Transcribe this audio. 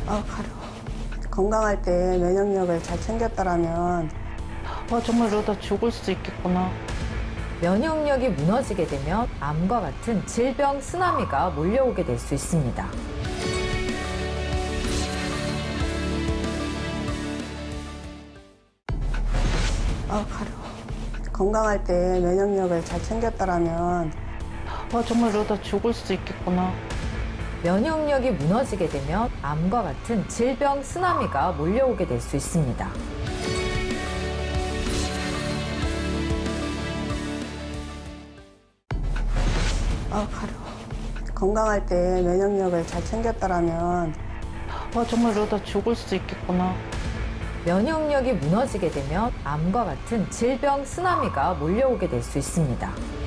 가려워. 건강할 때 면역력을 잘 챙겼더라면 정말 이러다 죽을 수도 있겠구나. 면역력이 무너지게 되면 암과 같은 질병 쓰나미가 몰려오게 될 수 있습니다. 가려워. 건강할 때 면역력을 잘 챙겼더라면 정말 이러다 죽을 수도 있겠구나. 면역력이 무너지게 되면 암과 같은 질병 쓰나미가 몰려오게 될 수 있습니다. 가려워. 건강할 때 면역력을 잘 챙겼더라면 정말 이러다 죽을 수도 있겠구나. 면역력이 무너지게 되면 암과 같은 질병 쓰나미가 몰려오게 될 수 있습니다.